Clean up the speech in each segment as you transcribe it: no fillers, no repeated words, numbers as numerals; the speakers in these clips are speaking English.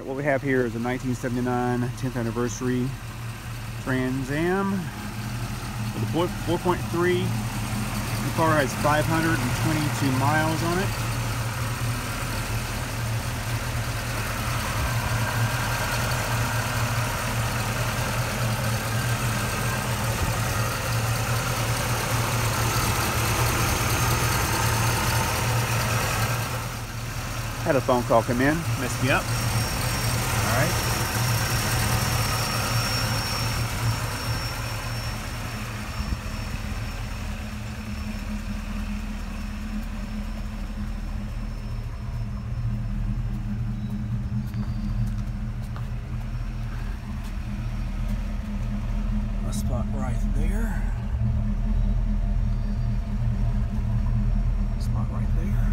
Alright, what we have here is a 1979 10th anniversary Trans Am with a 4.3. The car has 522 miles on it. Had a phone call come in, messed me up. All right. A spot right there. Spot right there.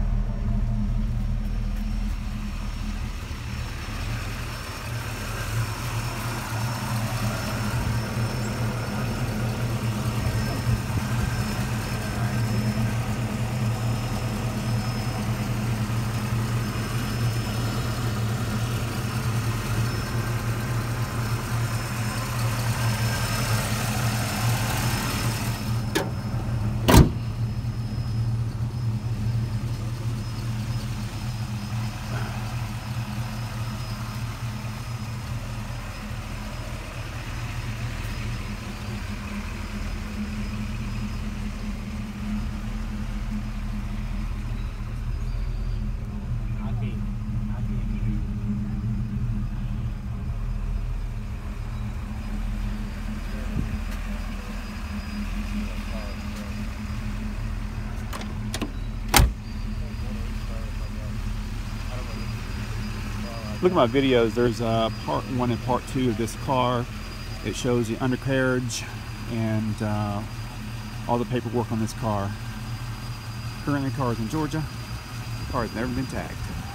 Look at my videos. There's part 1 and part 2 of this car. It shows the undercarriage and all the paperwork on this car. Currently, the car is in Georgia. The car has never been tagged.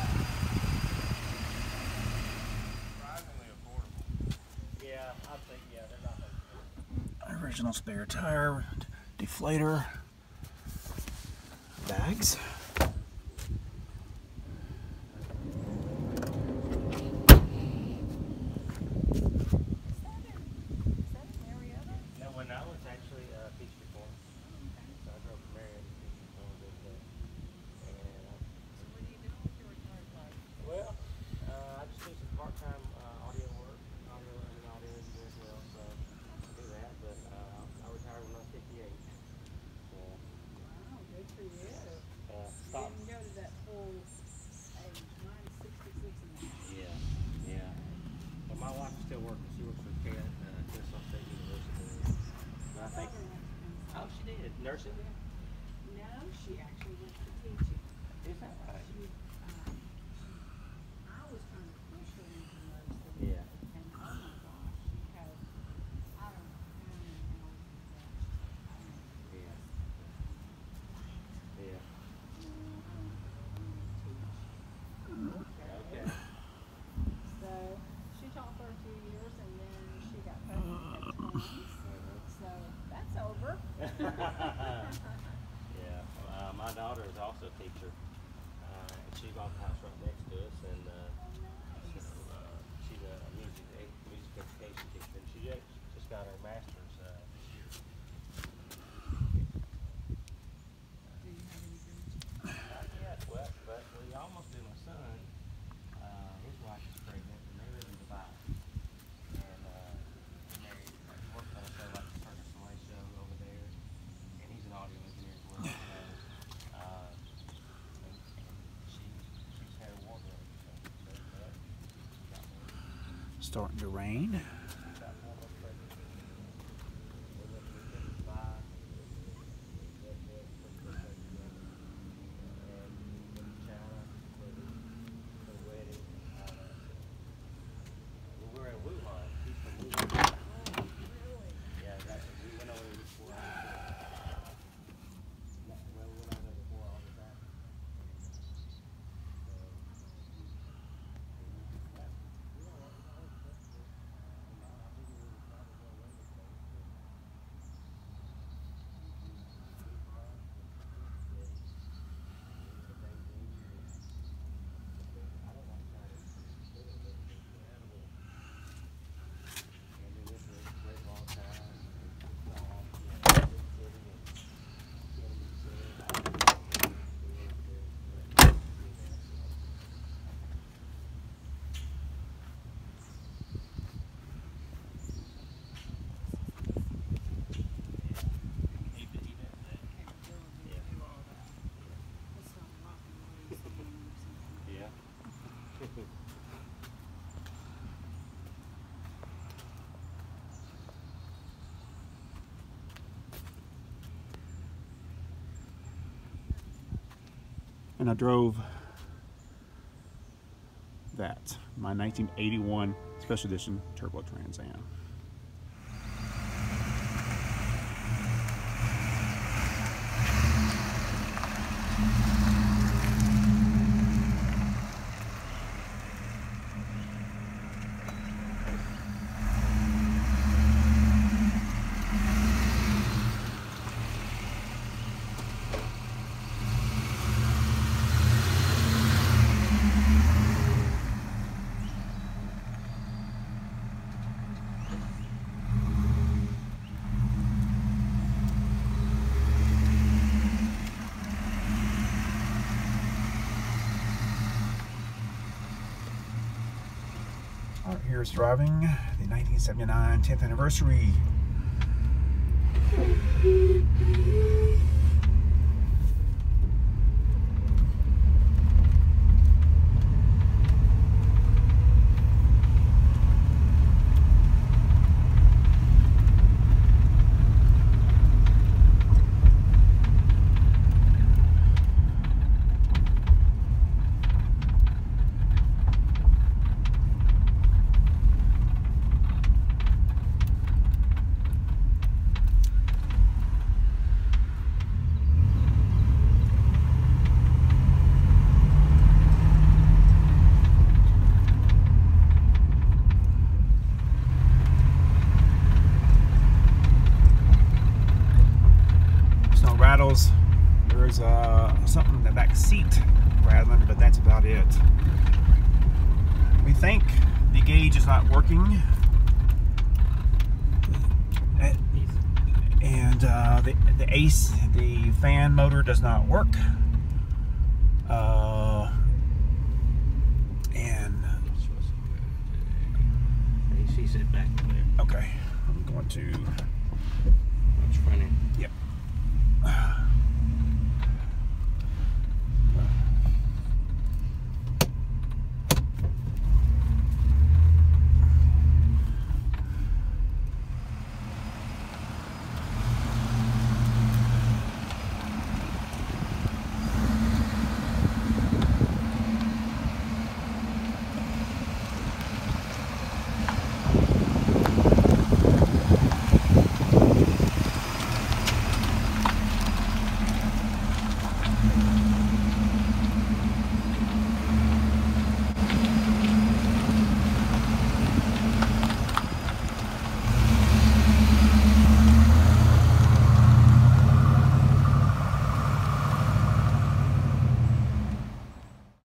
Yeah, I think, yeah, they're not. Original spare tire, deflator, bags. Nursing? No, she actually went to teaching. Is that right? I was trying to push her into nursing. Yeah. And oh my gosh, she has, I don't know how many hours of that. Yeah. Yeah. Okay. So she taught for a few years and then she got pregnant at 20. So that's over. Yeah, my daughter is also a teacher. She bought the house right next to us, and she's a music education teacher, and she just got her master's this year. Do you have any grandchildren? Not yet, well, but we almost do. My son, his wife is pregnant, and they live in Dubai. And he works on a show like the Circus Soleil show over there, and he's an audio engineer as well. So, and she's had a wardrobe, so that she got married. Starting to rain. Got 4 months pregnant. We went to Dubai. And we went to China for the wedding. We were in Wuhan. He's from Wuhan. Oh, really? Yeah, we went over there before. Well, we went over there before all of that. and I drove that, my 1981 Special Edition Turbo Trans Am. All right, here's driving the 1979 10th anniversary. Rattles. There's something in the back seat rattling, but that's about it. We think the gauge is not working, and the fan motor does not work. And AC set back there. okay, I'm going to. It's running. Yep.